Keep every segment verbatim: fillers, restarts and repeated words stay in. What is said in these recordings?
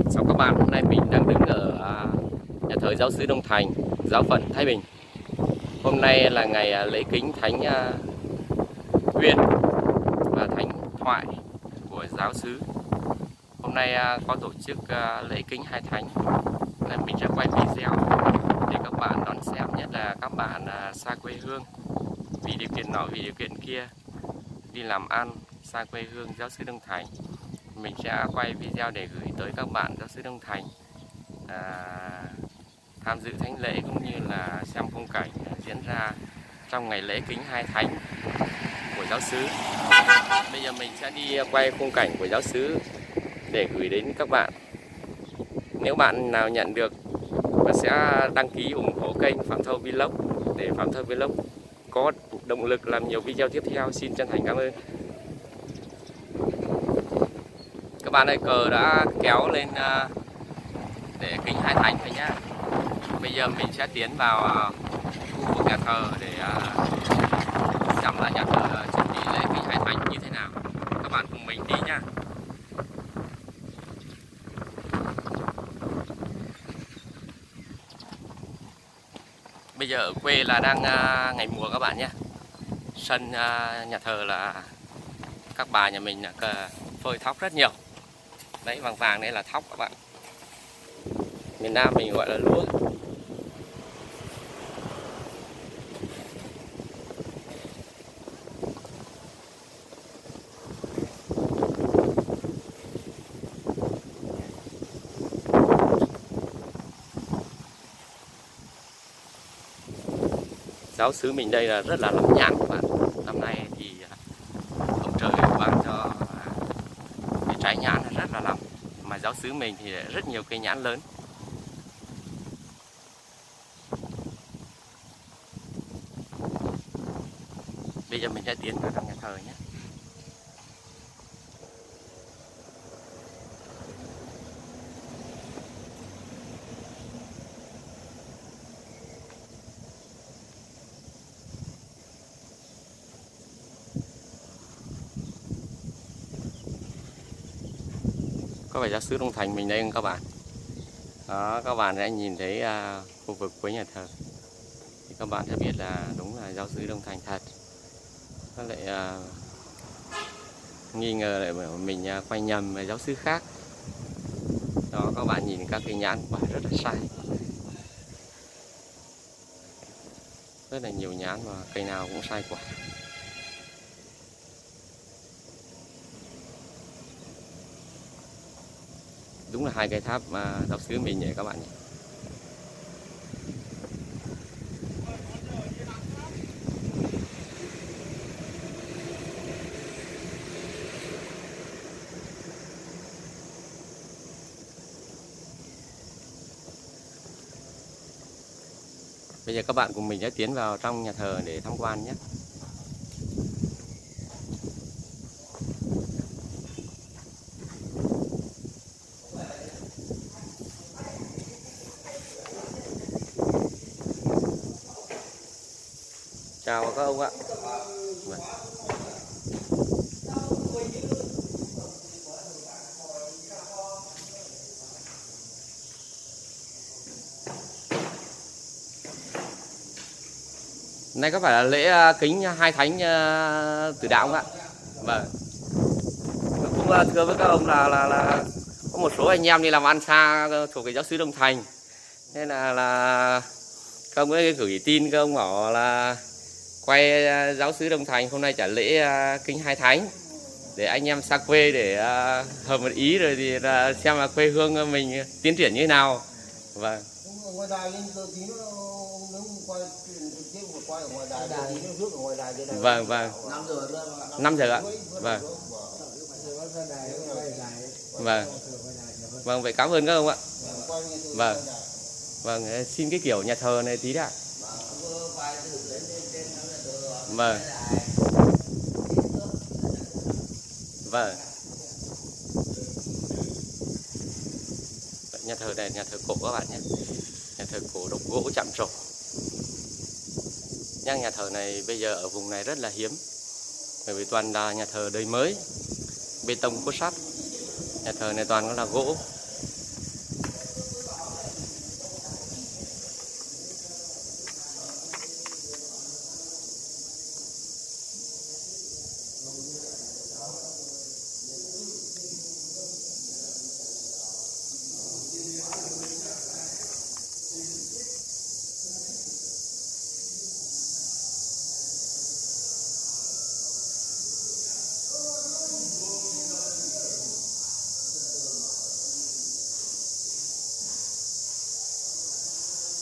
Chào các bạn, hôm nay mình đang đứng ở nhà thờ Giáo xứ Đông Thành, Giáo phận Thái Bình. Hôm nay là ngày lễ kính Thánh Uyên và Thánh Thoại của Giáo xứ. Hôm nay có tổ chức lễ kính hai thánh, nên mình sẽ quay video để các bạn đón xem, nhất là các bạn xa quê hương vì điều kiện nọ vì điều kiện kia đi làm ăn xa quê hương Giáo xứ Đông Thành. Mình sẽ quay video để gửi tới các bạn Giáo xứ Đông Thành à, tham dự thánh lễ cũng như là xem phong cảnh diễn ra trong ngày lễ kính hai thánh của Giáo xứ. Bây giờ mình sẽ đi quay khung cảnh của Giáo xứ để gửi đến các bạn. Nếu bạn nào nhận được và sẽ đăng ký ủng hộ kênh Phạm Thâu Vlog để Phạm Thâu Vlog có động lực làm nhiều video tiếp theo, xin chân thành cảm ơn. Các bạn ơi, cờ đã kéo lên để kính hai thánh rồi nhá. Bây giờ mình sẽ tiến vào khu vực nhà thờ để xem là nhà thờ chuẩn bị lễ kính hai thánh như thế nào. Các bạn cùng mình đi nhá. Bây giờ ở quê là đang ngày mùa các bạn nhé. Sân nhà thờ là các bà nhà mình là phơi thóc rất nhiều. Đấy, vàng vàng đây là thóc các bạn. Miền Nam mình gọi là lúa. Giáo xứ mình đây là rất là lắm nhãn các bạn. Năm nay thì ông trời ban cho cái trái nhãn là rất là lắm. Mà giáo xứ mình thì rất nhiều cây nhãn lớn. Bây giờ mình sẽ tiến vào trong nhà thờ nhé. Có phải Giáo xứ Đông Thành mình đây không các bạn? Đó, các bạn sẽ nhìn thấy uh, khu vực cuối nhà thờ thì các bạn sẽ biết là đúng là Giáo xứ Đông Thành thật. Nó lại uh, nghi ngờ lại mình uh, quay nhầm với giáo xứ khác. Đó, các bạn nhìn các cây nhãn quả rất là sai, rất là nhiều nhãn và cây nào cũng sai quả. Đúng là hai cái tháp mà giáo xứ mình nhỉ các bạn nhỉ. Bây giờ các bạn cùng mình sẽ tiến vào trong nhà thờ để tham quan nhé. Chào các ông ạ. Vâng. Nay có phải là lễ kính hai thánh Tử Đạo không ạ? Vâng. Cũng thưa với các ông là là là có một số anh em đi làm ăn xa thuộc cái Giáo xứ Đông Thành, nên là là các ông ấy gửi tin, các ông bảo là quay Giáo xứ Đông Thành hôm nay trả lễ kính hai thánh để anh em xa quê để hợp một ý rồi thì là xem là quê hương mình tiến triển như thế nào. Vâng. Vâng vâng. năm giờ ạ. Vâng. Vâng. Vâng, vậy cảm ơn các ông ạ. Vâng. Vâng, xin cái kiểu nhà thờ này tí đã. Vâng. Vâng. Nhà thờ này nhà thờ cổ các bạn nhé. Nhà thờ cổ độc gỗ chạm trổ. Nhưng nhà thờ này bây giờ ở vùng này rất là hiếm, bởi vì toàn là nhà thờ đời mới, bê tông cốt sắt. Nhà thờ này toàn là gỗ.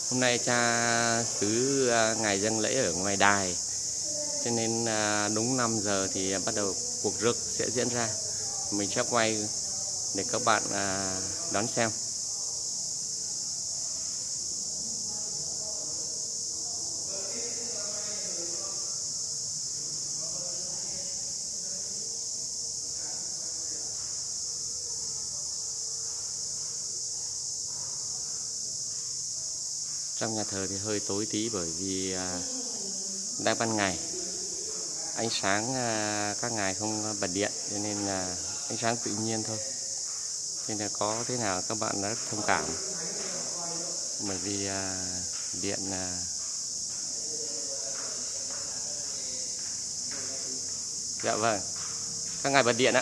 Hôm nay cha xứ ngày dâng lễ ở ngoài đài, cho nên đúng năm giờ thì bắt đầu cuộc rước sẽ diễn ra. Mình sẽ quay để các bạn đón xem. Trong nhà thờ thì hơi tối tí bởi vì đang ban ngày, ánh sáng các ngài không bật điện, cho nên là ánh sáng tự nhiên thôi. Nên là có thế nào các bạn rất thông cảm, bởi vì điện dạ vâng, các ngài bật điện ạ.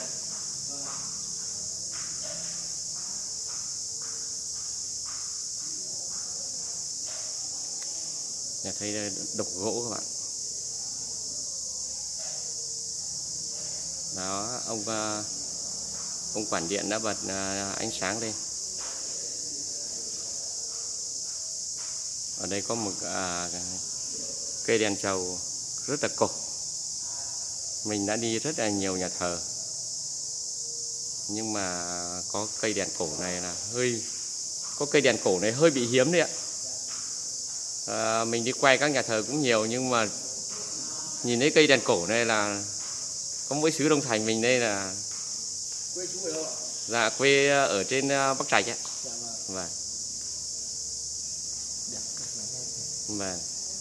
Nhà thấy đục gỗ các bạn. Đó, ông ông quản điện đã bật ánh sáng lên. Ở đây có một à, cây đèn trầu rất là cổ. Mình đã đi rất là nhiều nhà thờ, nhưng mà có cây đèn cổ này là hơi có cây đèn cổ này hơi bị hiếm đấy ạ. À, mình đi quay các nhà thờ cũng nhiều, nhưng mà nhìn thấy cây đèn cổ này là có mỗi xứ Đông Thành mình đây là quê chú ở đâu ạ? Dạ quê ở trên Bắc Trạch ấy. Dạ vâng. Vâng. Vâng.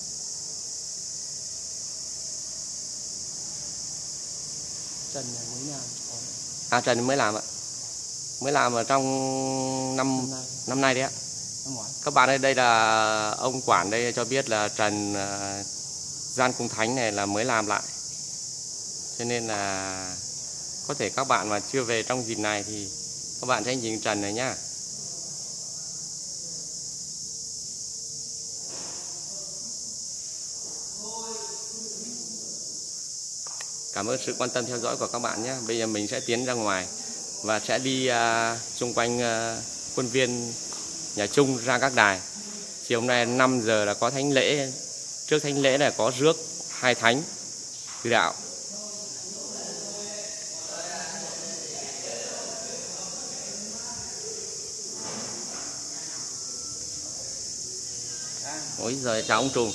Trần này mới làm. À Trần mới làm ạ. Mới làm ở trong năm Năm nay. năm nay đấy ạ. Năm ngoái. Các bạn ơi, đây là ông quản đây cho biết là Trần uh, gian cung thánh này là mới làm lại. Cho nên là có thể các bạn mà chưa về trong dịp này thì các bạn sẽ nhìn Trần này nhá. Cảm ơn sự quan tâm theo dõi của các bạn nhé. Bây giờ mình sẽ tiến ra ngoài và sẽ đi uh, xung quanh uh, khuôn viên nhà Trung ra các đài. Chiều hôm nay năm giờ là có thánh lễ. Trước thánh lễ này có rước hai thánh Từ Đạo. Ôi giời, chào ông Trùm.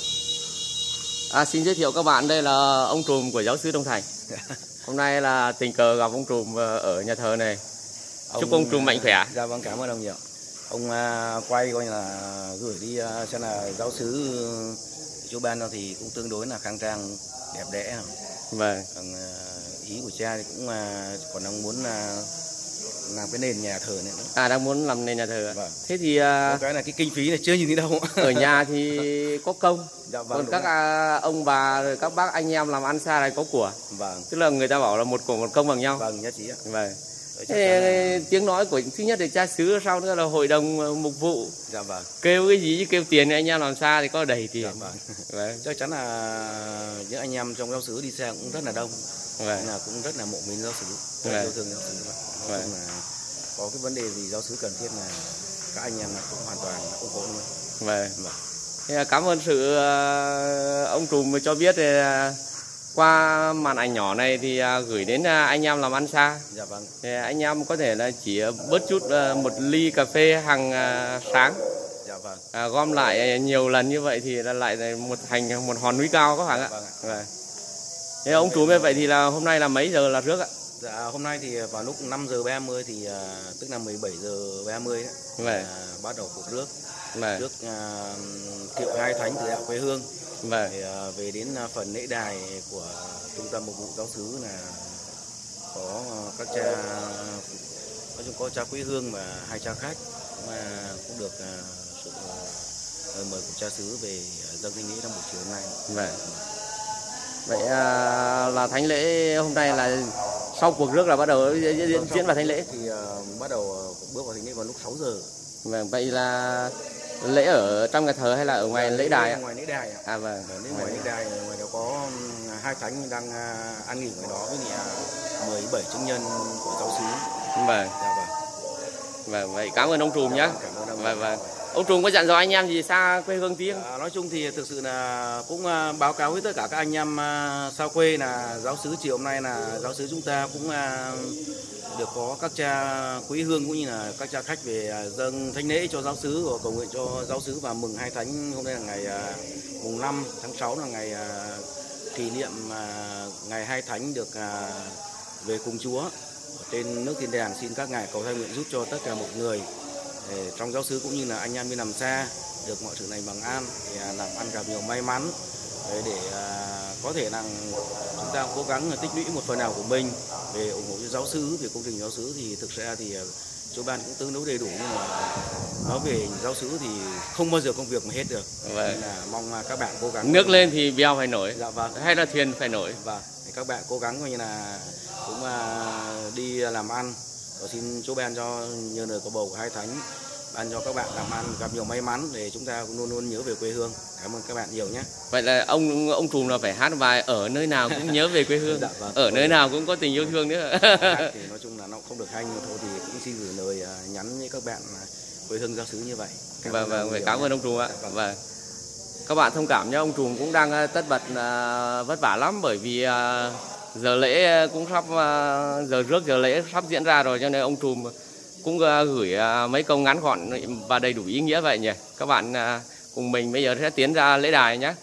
À, xin giới thiệu các bạn, đây là ông Trùm của giáo xứ Đông Thành. Hôm nay là tình cờ gặp ông Trùm ở nhà thờ này. Chúc ông, ông Trùm mạnh khỏe. Dạ vâng, cảm ơn ông nhiều. Ông uh, quay coi như là gửi đi uh, xem là giáo xứ chú ban thì cũng tương đối là khang trang đẹp đẽ. Vâng. Còn uh, ý của cha thì cũng uh, còn đang muốn uh, làm cái nền nhà thờ này nữa. À, đang muốn làm nền nhà thờ. Vâng. Thế thì uh, cái là cái kinh phí này chưa nhìn thấy đâu. ở nhà thì có công. Dạ vâng, còn các uh, ông bà rồi các bác anh em làm ăn xa này có của. Vâng. Tức là người ta bảo là một của một công bằng nhau. Vâng, nhất trí ạ. Vâng. Thế là... tiếng nói của thứ nhất là cha xứ, sau nữa là hội đồng mục vụ. Dạ vâng. Kêu cái gì kêu tiền anh em làm xa thì có đầy tiền. Dạ vâng. Vâng. Chắc chắn là những anh em trong giáo xứ đi xe cũng rất là đông. Vâng. Là cũng rất là mộ mến giáo xứ, rất vâng. yêu thương giáo xứ. Vâng. Là có cái vấn đề gì giáo xứ cần thiết là các anh em là cũng hoàn toàn ủng hộ luôn. Vâng. Vâng. Thế cảm ơn sự uh, ông Trùm cho biết uh, qua màn ảnh nhỏ này thì uh, gửi đến uh, anh em làm ăn xa. Dạ vâng. Thì anh em có thể là chỉ bớt chút uh, một ly cà phê hàng uh, sáng. Dạ vâng. À, gom lại nhiều lần như vậy thì là lại một thành một hòn núi cao các bạn ạ. Vâng ạ. Vâng. Thế ông Trùm như vậy thì là hôm nay là mấy giờ là rước ạ? Dạ hôm nay thì vào lúc năm giờ ba mươi thì uh, tức là mười bảy giờ ba mươi đấy. Vâng. Uh, bắt đầu cuộc rước. Vâng. Rước uh, kiệu hai thánh Từ Đạo quê hương. Vâng. Thì uh, về đến uh, phần lễ đài của trung tâm mục vụ giáo xứ là có uh, các cha, nói chung có cha quê hương và hai cha khách mà cũng được uh, sự uh, mời của cha xứ về uh, dâng thánh lễ trong buổi chiều hôm nay. Vâng. Vậy uh, là thánh lễ hôm nay là sau cuộc rước là bắt đầu diễn diễn vào thánh lễ. Thì uh, bắt đầu uh, bước vào thánh lễ vào lúc sáu giờ. Vâng, vậy là lễ ở trong nhà thờ hay là ở ngoài lễ đài ạ? Ngoài lễ đài ạ. À vâng. Đến ngoài lễ đài, ngoài đó có hai thánh đang uh, ăn nghỉ ngoài đó với uh, mười bảy chứng nhân của giáo xứ. Vâng. Dạ vâng. Vâng, vậy cảm ơn ông Trùm nhé. Cảm ơn ông. Vâng vâng. Ông Trùng có dặn dò anh em gì xa quê hương tí không? À, nói chung thì thực sự là cũng à, báo cáo với tất cả các anh em à, xa quê là giáo xứ chiều hôm nay là giáo xứ chúng ta cũng à, được có các cha quý hương cũng như là các cha khách về à, dâng thánh lễ cho giáo xứ và cầu nguyện cho giáo xứ và mừng hai thánh. Hôm nay là ngày à, mùng năm tháng sáu là ngày à, kỷ niệm à, ngày hai thánh được à, về cùng Chúa trên nước thiên đàng. Xin các ngài cầu thay nguyện giúp cho tất cả mọi người để trong giáo xứ cũng như là anh em đi nằm xa được mọi sự này bằng an, để làm ăn gặp nhiều may mắn, để à, có thể rằng chúng ta cố gắng tích lũy một phần nào của mình về ủng hộ cho giáo xứ, về công trình giáo xứ. Thì thực ra thì chỗ ban cũng tương đối đầy đủ, nhưng mà nói về giáo xứ thì không bao giờ công việc mà hết được. Vậy nên là mong các bạn cố gắng. Nước lên thì bèo phải nổi. Dạ vâng. Hay là thuyền phải nổi. Vâng. Các bạn cố gắng coi như là cũng uh, đi làm ăn. Và xin Chúa ban cho nhờ lời cầu bầu của hai thánh, ban cho các bạn làm ăn gặp nhiều may mắn để chúng ta luôn luôn nhớ về quê hương. Cảm ơn các bạn nhiều nhé. Vậy là ông ông Trùm là phải hát bài ở nơi nào cũng nhớ về quê hương. Dạ, vâng. Ở nơi nào cũng có tình yêu thương nữa. Hát thì nói chung là nó không được hay, nhưng thôi thì cũng xin gửi lời uh, nhắn với các bạn uh, quê hương giáo xứ như vậy. Cảm vâng vâng, phải cảm ơn ông Trùm ạ. Vâng. Vâng. Các bạn thông cảm nhé, ông Trùm cũng đang tất bật uh, vất vả lắm, bởi vì uh, giờ lễ cũng sắp uh, giờ rước giờ lễ sắp diễn ra rồi, cho nên ông Trùm cũng uh, gửi uh, mấy câu ngắn gọn và đầy đủ ý nghĩa vậy nhỉ. Các bạn uh, cùng mình bây giờ sẽ tiến ra lễ đài nhé.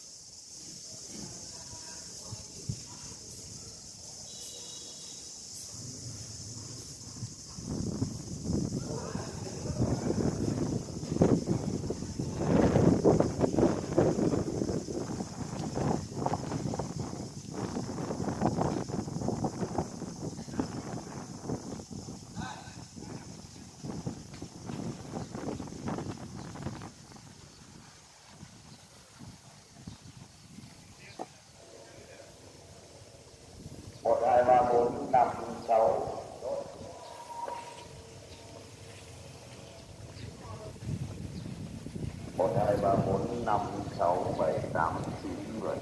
một hai ba bốn năm sáu một hai ba bốn năm sáu bảy tám chín mười.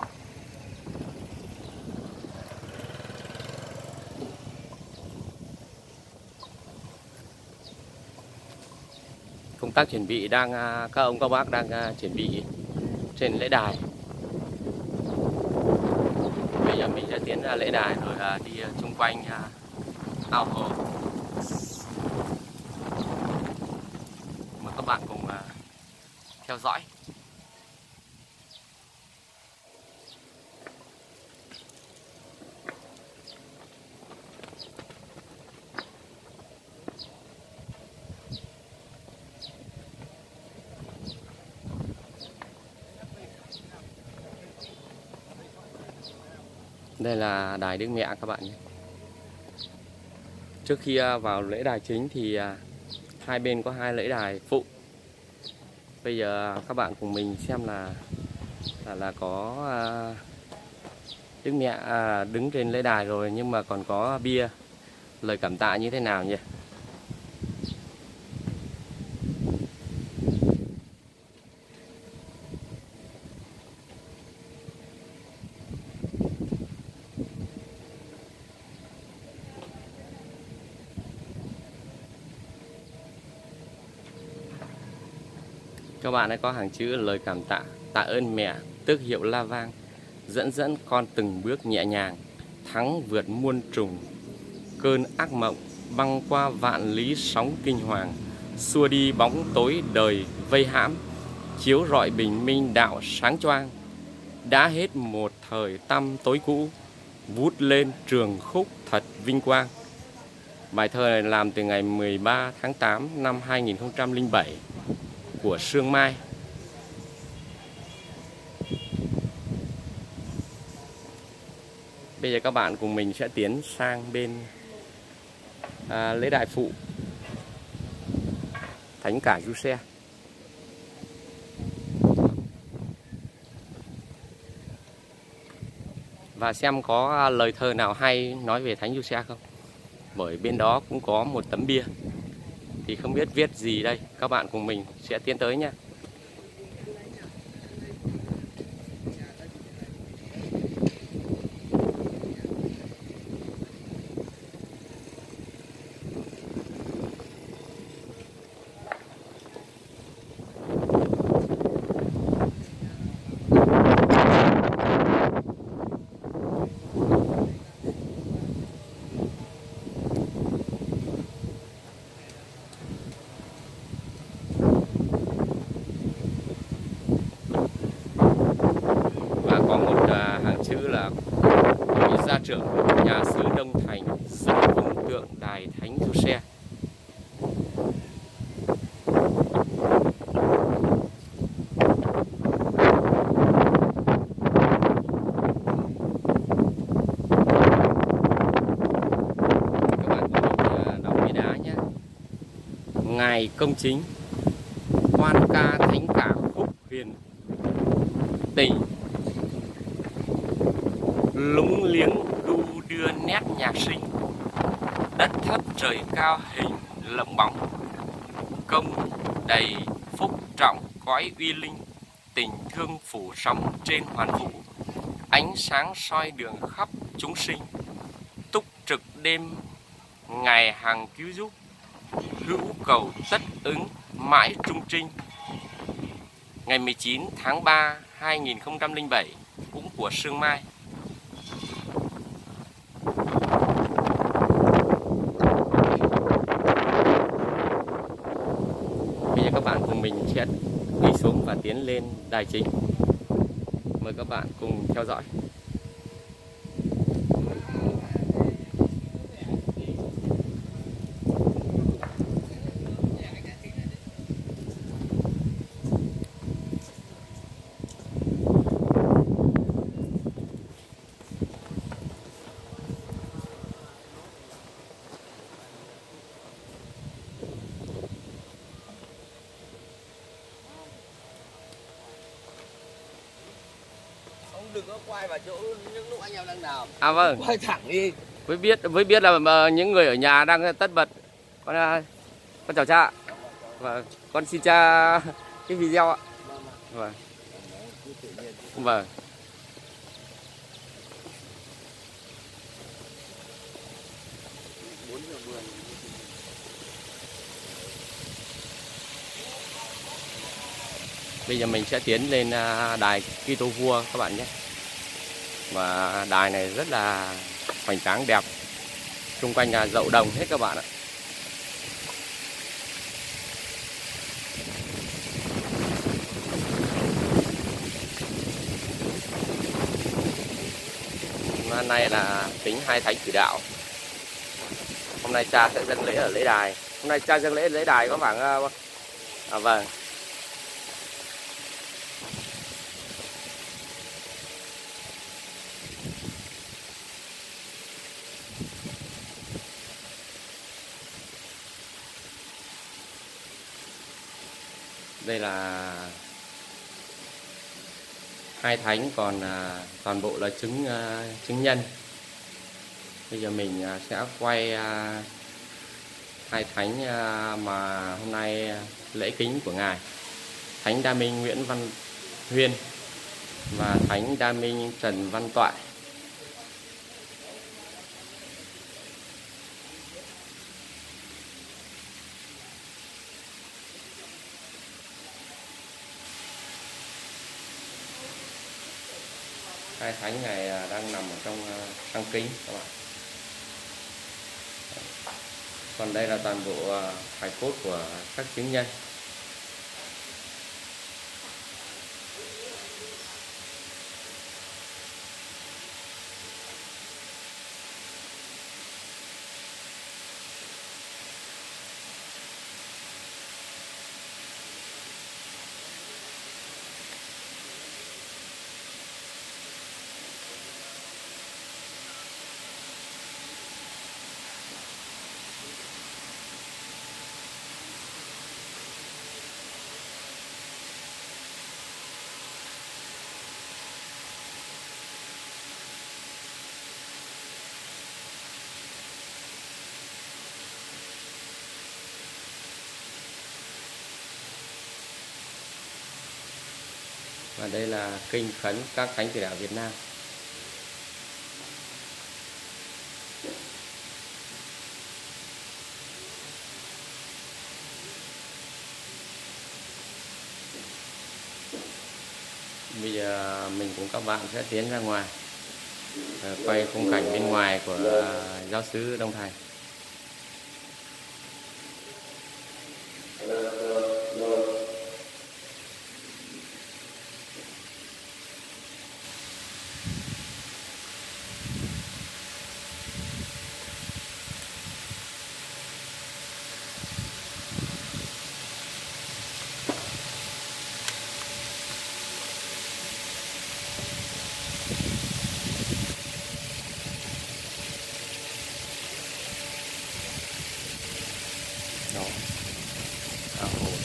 Công tác chuẩn bị đang các ông các bác đang chuẩn bị trên lễ đài. Bây giờ mình sẽ tiến ra lễ đài rồi đi chung quanh ao hồ. Mời các bạn cùng theo dõi. Đây là đài Đức Mẹ các bạn nhé. Trước khi vào lễ đài chính thì hai bên có hai lễ đài phụ. Bây giờ các bạn cùng mình xem là là, là có Đức Mẹ đứng trên lễ đài rồi, nhưng mà còn có bia lời cảm tạ như thế nào nhỉ? Các bạn ấy có hàng chữ lời cảm tạ, tạ ơn mẹ, tước hiệu la vang, dẫn dẫn con từng bước nhẹ nhàng, thắng vượt muôn trùng, cơn ác mộng, băng qua vạn lý sóng kinh hoàng, xua đi bóng tối đời vây hãm, chiếu rọi bình minh đạo sáng choang. Đã hết một thời tăm tối cũ, vút lên trường khúc thật vinh quang. Bài thơ này làm từ ngày mười ba tháng tám năm hai nghìn không trăm lẻ bảy của Sương Mai. Bây giờ các bạn cùng mình sẽ tiến sang bên à, lễ đài phụ Thánh Cả Giuse. Và xem có lời thơ nào hay nói về Thánh Giuse không. Bởi bên đó cũng có một tấm bia, thì không biết viết gì đây. Các bạn cùng mình sẽ tiến tới nha. trưởng nhà xứ Đông Thành dựng vùng tượng đài Thánh Giuse. Ngài công chính quan ca thánh cả khúc huyền tình, lúng liếng đu đưa nét nhạc sinh, đất thấp trời cao hình lộng bóng, công đầy phúc trọng cõi uy linh, tình thương phủ sóng trên hoàn vũ, ánh sáng soi đường khắp chúng sinh, túc trực đêm ngày hàng cứu giúp, hữu cầu tất ứng mãi trung trinh. Ngày mười chín tháng ba năm hai nghìn không trăm lẻ bảy cũng của Sương Mai. Bây giờ các bạn cùng mình sẽ đi xuống và tiến lên đài chính. Mời các bạn cùng theo dõi. Đừng có quay vào chỗ những lúc anh em đang làm. À vâng. Quay thẳng đi. Với biết với biết là uh, những người ở nhà đang tất bật. Con uh, con chào cha. Và con xin cha cái video ạ. Vâng. Vâng. Bây giờ mình sẽ tiến lên đài Kitô vua các bạn nhé. Và đài này rất là hoành tráng đẹp. Xung quanh là dậu đồng hết các bạn ạ. Hôm nay là tính hai thánh tử đạo. Hôm nay cha sẽ dâng lễ ở lễ đài. Hôm nay cha dâng lễ ở lễ đài có khoảng à, vâng. Đây là hai thánh, còn à, toàn bộ là chứng à, chứng nhân. Bây giờ mình à, sẽ quay à, hai thánh à, mà hôm nay lễ kính của ngài: Thánh Đa Minh Nguyễn Văn Huyên và Thánh Đa Minh Trần Văn Toại. Hai thánh này đang nằm ở trong lăng kính các bạn. Còn đây là toàn bộ hài cốt của các chứng nhân. Và đây là kinh khấn các thánh tử đạo Việt Nam. Bây giờ mình cùng các bạn sẽ tiến ra ngoài, quay khung cảnh bên ngoài của giáo xứ Đông Thành.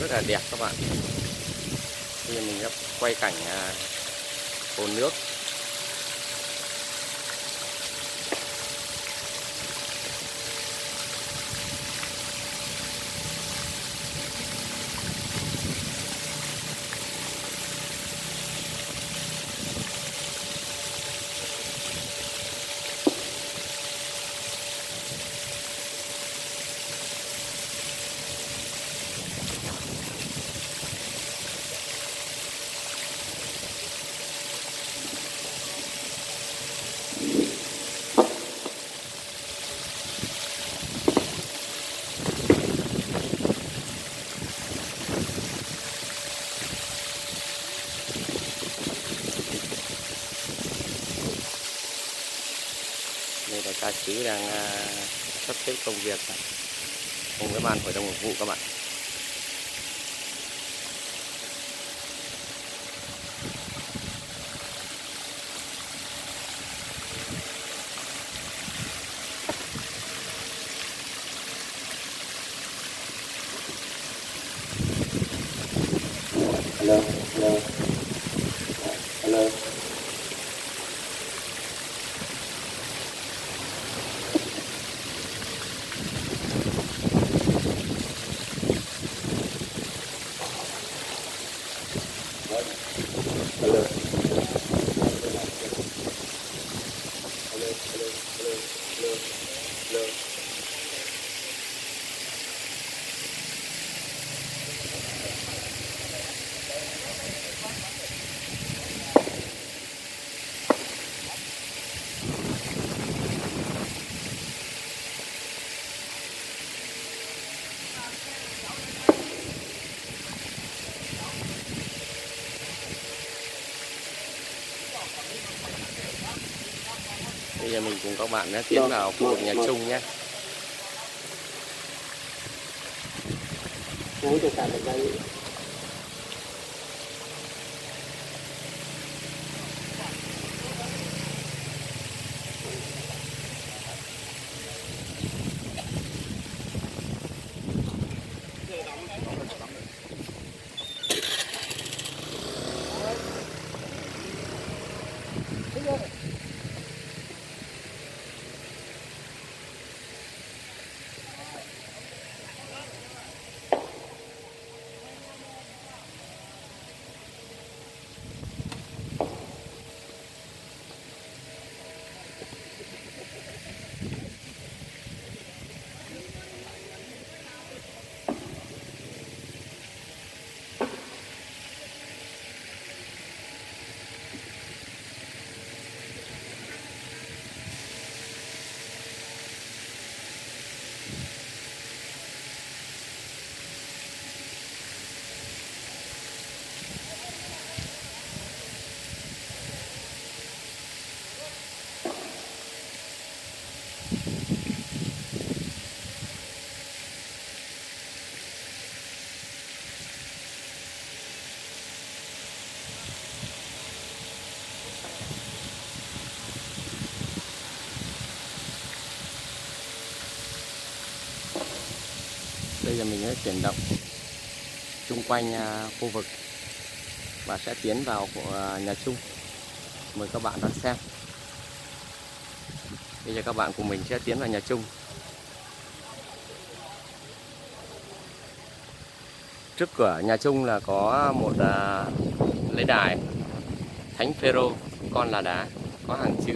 rất là đẹp các bạn. Bây giờ mình đã quay cảnh à, hồ nước. Đây là ca sĩ đang à, sắp xếp công việc này, cùng với ban hội đồng nghiệp vụ các bạn. Hello, hello, hello. Hello. Hello, hello, hello, hello, hello. Bây giờ mình cùng các bạn đã tiến vào khu vực nhà chung nhé. Uống cho cả một đây. Bây giờ mình sẽ chuyển động chung quanh à, khu vực và sẽ tiến vào của à, nhà chung. Mời các bạn đón xem. Bây giờ các bạn cùng mình sẽ tiến vào nhà chung. Trước cửa nhà chung là có một à, lễ đài Thánh Phêrô con là đá, có hàng chữ.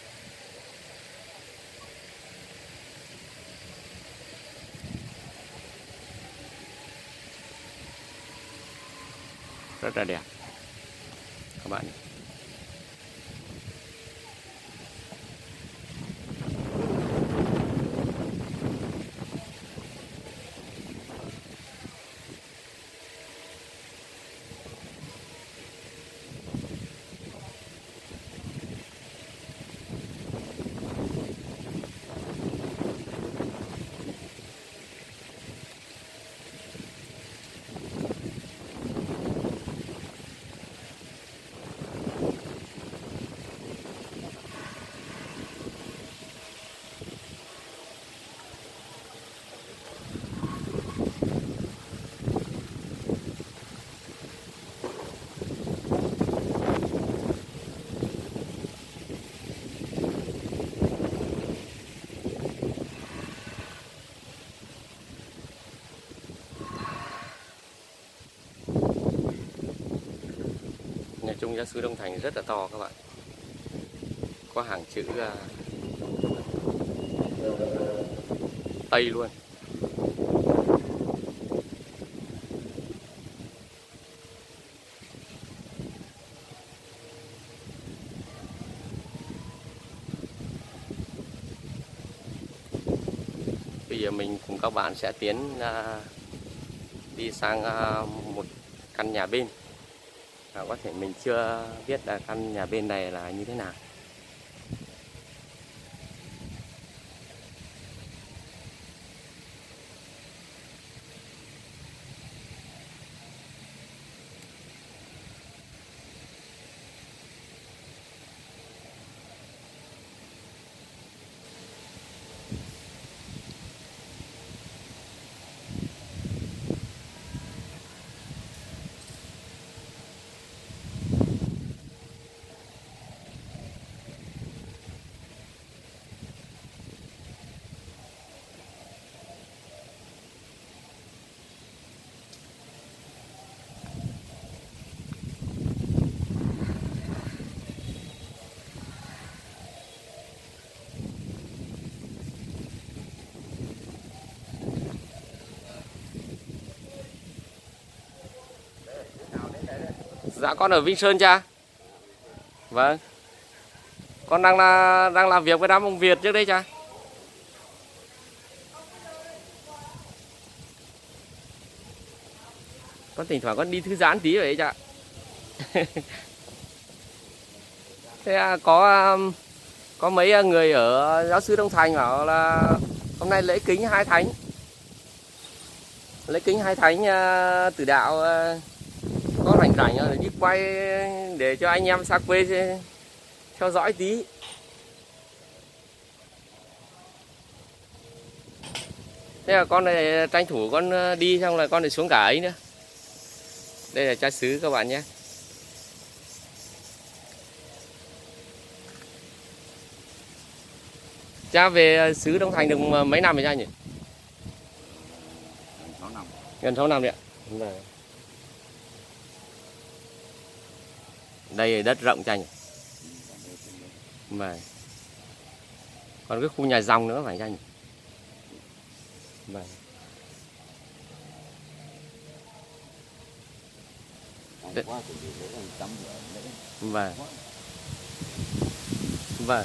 Rất là đẹp các bạn. chung giáo sứ Đông Thành rất là to các bạn, có hàng chữ uh, Tây luôn. Bây giờ mình cùng các bạn sẽ tiến uh, đi sang uh, một căn nhà bên. À, có thể mình chưa biết là căn nhà bên này là như thế nào. Dạ con ở Vinh Sơn cha. Vâng. Con đang là đang làm việc với đám ông Việt trước đây cha. Con thỉnh thoảng con đi thư giãn tí vậy cha. Thế à, có có mấy người ở giáo xứ Đông Thành bảo là hôm nay lễ kính hai thánh. Lễ kính hai thánh tử đạo, có rảnh rảnh rồi đi quay để cho anh em xa quê theo dõi tí. Thế là con này tranh thủ con đi xong là con này xuống cả ấy nữa. Đây là cha xứ các bạn nhé. Cha về xứ Đông Thành được mấy năm rồi cha nhỉ? Gần sáu năm. Gần sáu năm đấy ạ. Đây đất rộng cha nhỉ? Vâng. Còn cái khu nhà dòng nữa phải cha nhỉ? Vâng. Vâng. Vâng.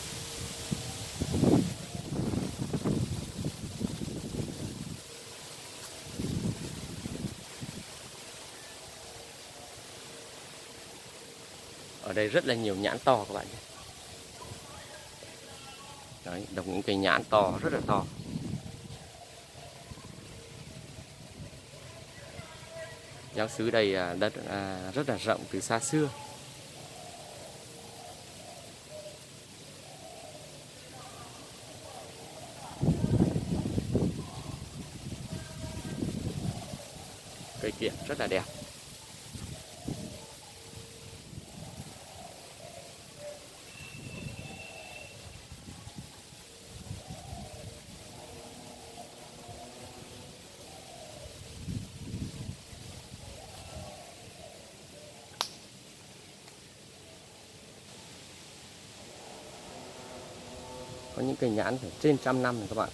Ở đây rất là nhiều nhãn to các bạn nhé. Đấy, đọc những cây nhãn to, rất là to. Giáo xứ đây đất rất là rộng từ xa xưa. Cây kiểng rất là đẹp. Có những cây nhãn phải trên trăm năm rồi các bạn.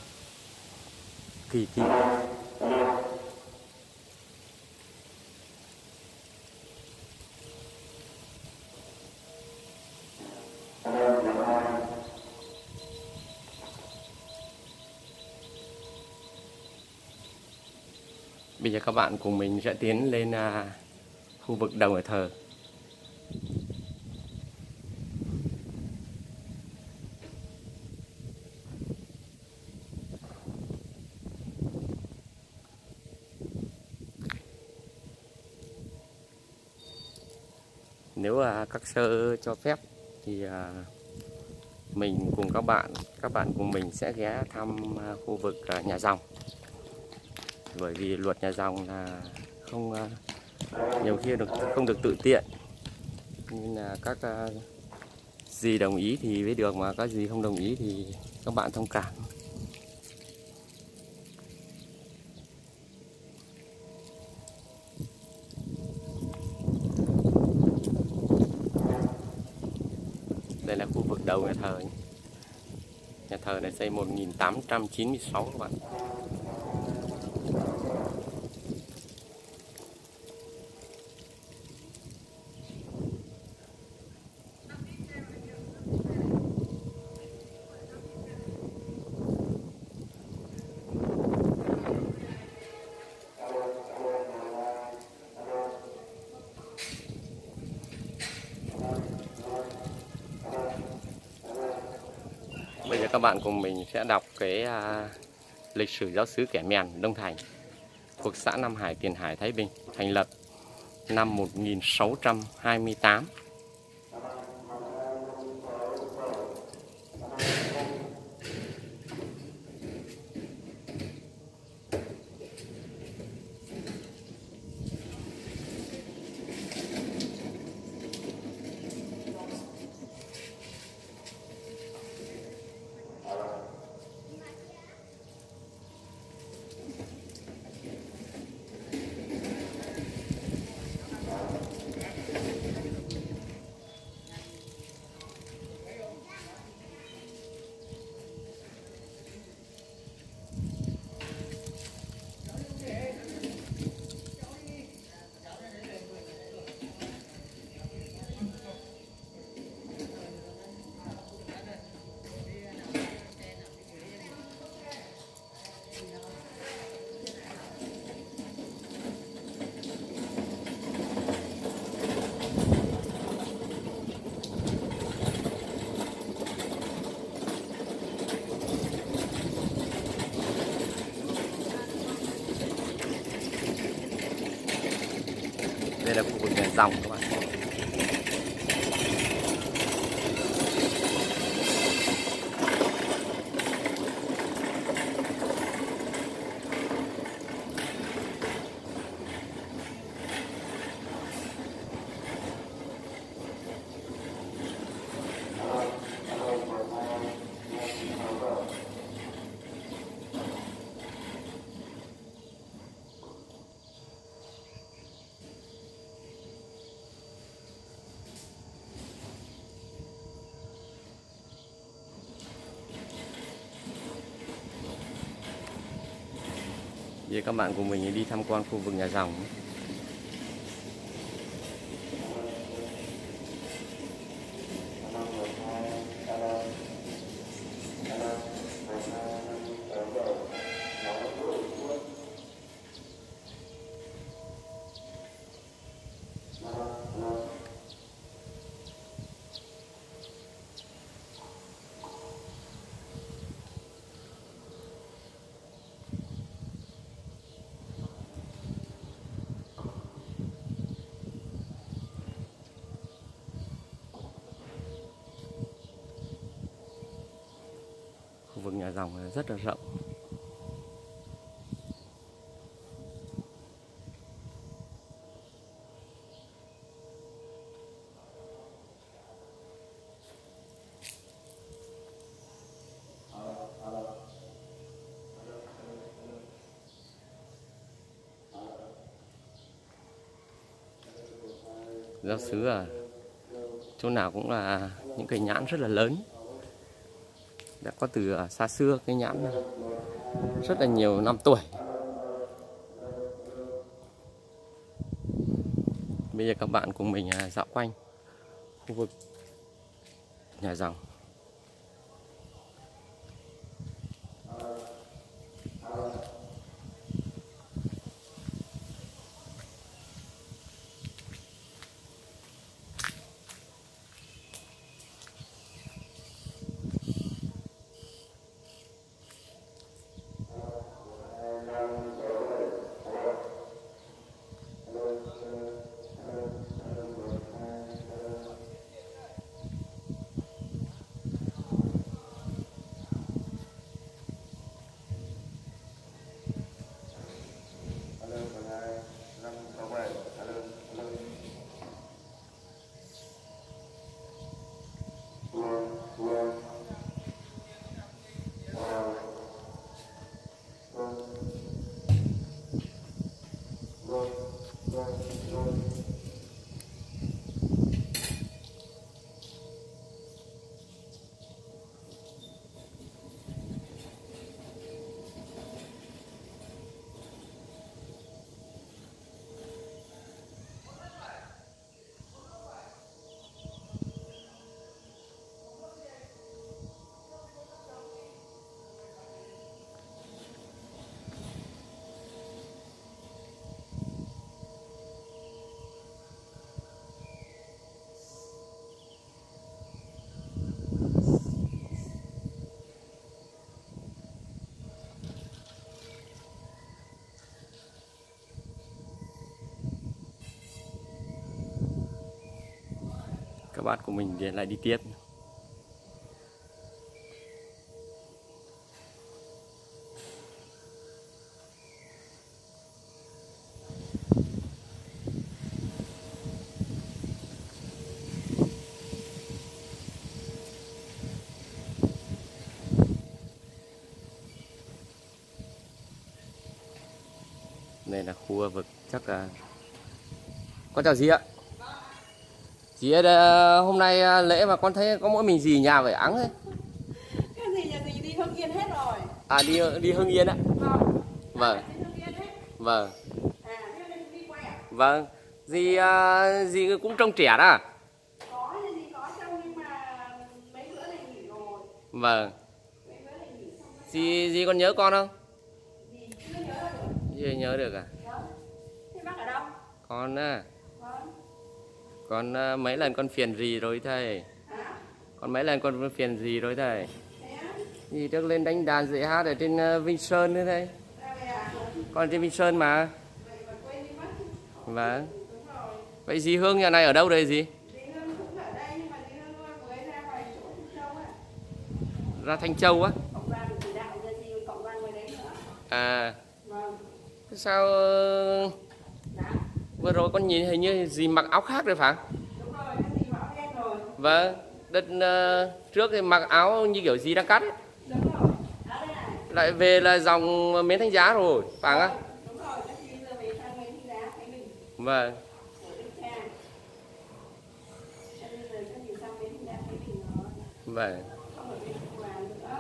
Kỳ kỳ. Bây giờ các bạn cùng mình sẽ tiến lên uh, khu vực đồng ở thờ. Nếu uh, các sơ cho phép thì uh, mình cùng các bạn, các bạn cùng mình sẽ ghé thăm uh, khu vực uh, nhà dòng. Bởi vì luật nhà dòng là không uh, nhiều khi được không được tự tiện, nên là các uh, gì đồng ý thì mới được, mà các gì không đồng ý thì các bạn thông cảm. Đây là khu vực đầu nhà thờ. Nhà thờ này xây một nghìn tám trăm chín mươi sáu các bạn. Bây giờ các bạn cùng mình sẽ đọc cái à, lịch sử giáo xứ Kẻ Mèn Đông Thành thuộc xã Nam Hải, Tiền Hải, Thái Bình, thành lập năm một nghìn sáu trăm hai mươi tám. Đây là khu vực nhà dòng các bạn. Giờ các bạn cùng mình đi tham quan khu vực nhà dòng. Khu vực nhà dòng rất là rộng. Giáo xứ à, chỗ nào cũng là những cây nhãn rất là lớn. Đã có từ xa xưa, cái nhãn rất là nhiều năm tuổi. Bây giờ các bạn cùng mình dạo quanh khu vực nhà dòng. các bác của mình lại đi tiếp. Đây là khu vực chắc là con chào dì ạ. Dì ơi, hôm nay lễ mà con thấy có mỗi mình dì nhà phải ắng ấy. Cái gì nhà dì đi Hưng Yên hết rồi. À đi đi Hưng Yên ạ. Vâng. Vâng. Đi Hưng Yên hết. Vâng. À, thế nên đi quay à? Vâng. Dì uh, dì cũng trông trẻ đó à? Có, dì có trông nhưng mà mấy bữa này nghỉ rồi. Vâng. Mấy bữa này nghỉ xong. Dì dì còn nhớ con không? Dì chưa nhớ được. Dì nhớ được à? Nhớ. Thế bác ở đâu? Con à. Vâng. Con uh, mấy lần con phiền dì rồi thầy. Hả? Con mấy lần con phiền dì rồi thầy. Thế á? Dì trước lên đánh đàn dạy hát ở trên uh, Vinh Sơn nữa thầy. Ra về à? Con trên Vinh Sơn mà. Vậy mà quên đi mất. Vâng. Đúng rồi. Vậy dì Hương nhà này ở đâu đây dì? Dì Hương cũng ở đây nhưng mà dì Hương mới ra ngoài chỗ Thanh Châu á. Ra Thanh Châu á? Cộng đoàn chỉ đạo cho dì cộng đoàn ngoài đấy nữa. À. Vâng. Thế sao uh, Dạ. vừa rồi con nhìn hình như dì mặc áo khác rồi phải không? Đúng rồi, cái dì bảo đen rồi. Vâng. Đợt uh, trước thì mặc áo như kiểu dì đang cắt ấy. Đúng rồi. Ở đây này. Lại về là dòng Miến Thánh Giá rồi, phải không? Đúng rồi, các chị giờ về sang Miến Thánh Giá Thái Bình Vâng. của Đức Cha. Cho nên là các chị sang Miến Thánh Giá Thái Bình rồi. Vâng. Không ở bên Cộng đoàn nữa.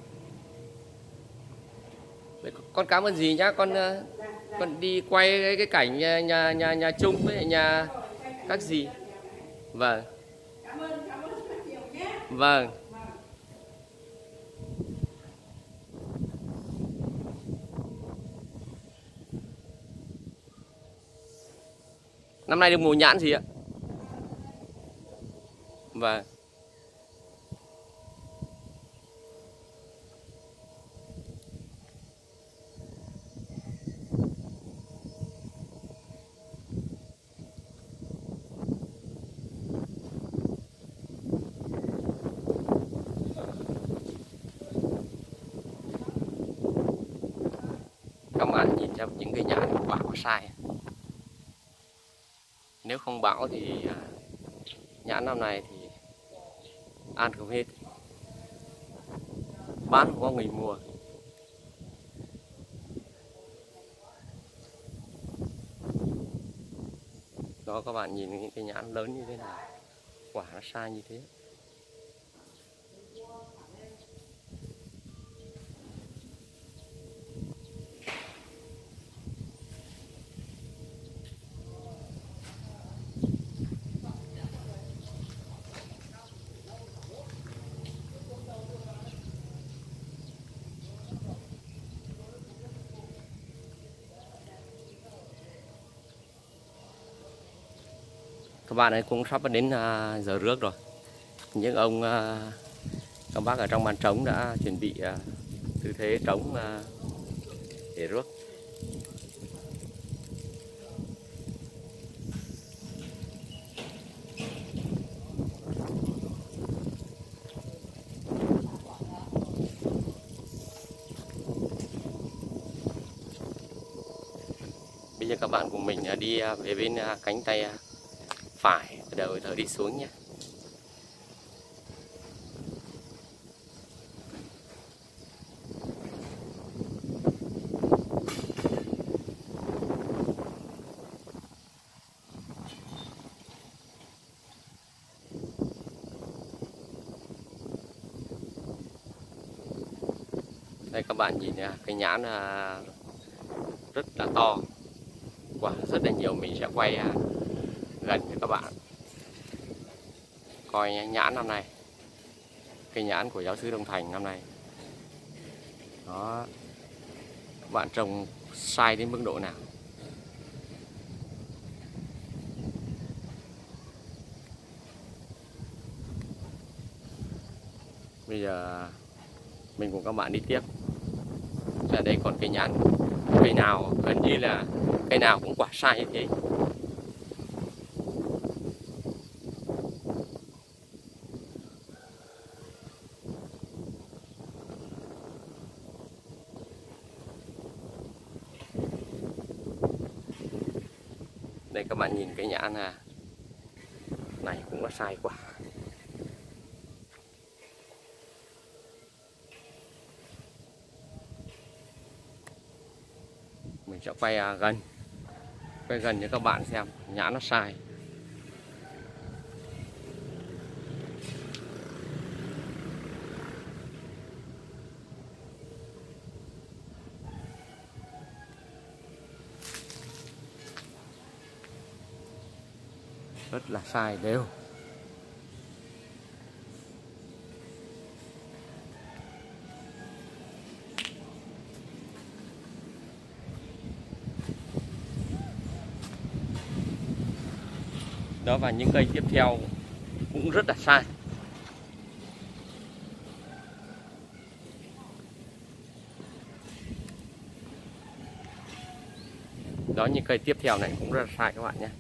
Vậy con cảm ơn dì nhá, con uh, Dạ, dạ. con đi quay cái, cái cảnh nhà nhà nhà, nhà chung với lại nhà Rồi, quay cảnh các dì. cho nhà cái. Vâng. Cảm ơn, cảm ơn rất nhiều nhé. Vâng. Vâng. Năm nay được mùa nhãn gì ạ? Vâng. Các bạn nhìn cho những cây nhãn quả có sai. Nếu không bão thì nhãn năm nay thì ăn không hết, bán không có người mua. Đó, các bạn nhìn những cái nhãn lớn như thế này, quả nó sai như thế. Các bạn ấy cũng sắp đến giờ rước rồi. Những ông các bác ở trong bàn trống đã chuẩn bị tư thế trống để rước. Bây giờ các bạn cùng mình đi về bên cánh tay phải, đầu thở đi xuống nhé. Đây các bạn nhìn nha, cái nhãn rất là to, quả rất là nhiều. Mình sẽ quay gần cho các bạn coi nhãn năm nay, cây nhãn của giáo xứ Đông Thành năm nay. Đó, các bạn trồng sai đến mức độ nào. Bây giờ mình cùng các bạn đi tiếp. Ở đây còn cây nhãn, cây nào gần như là cây nào cũng quả sai như thế. Đây các bạn nhìn cái nhãn à, này cũng là sai quá. Mình sẽ quay à, gần quay gần cho các bạn xem nhãn nó sai. Rất là sai đều. Đó, và những cây tiếp theo cũng rất là sai. Đó, những cây tiếp theo này cũng rất là sai các bạn nhé.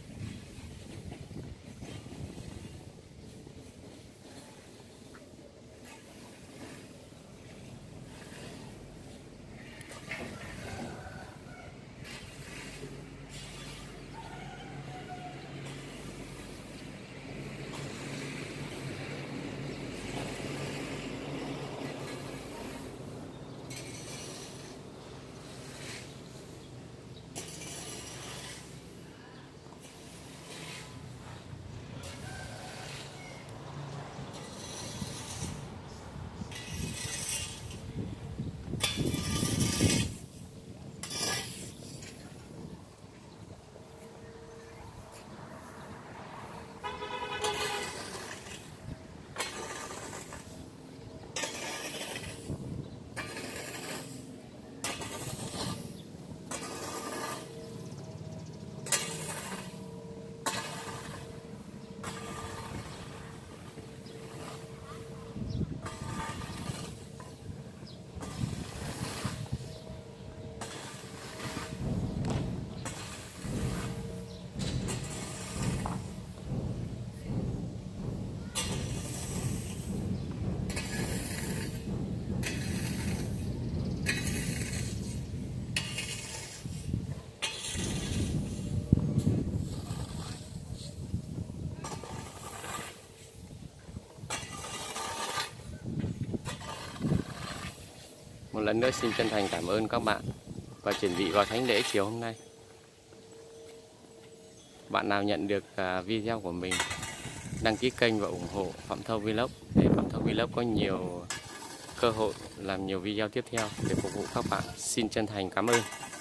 Một lần nữa xin chân thành cảm ơn các bạn và chuẩn bị vào thánh lễ chiều hôm nay. Bạn nào nhận được video của mình, đăng ký kênh và ủng hộ Phạm Thâu Vlog để Phạm Thâu Vlog có nhiều cơ hội làm nhiều video tiếp theo để phục vụ các bạn. Xin chân thành cảm ơn.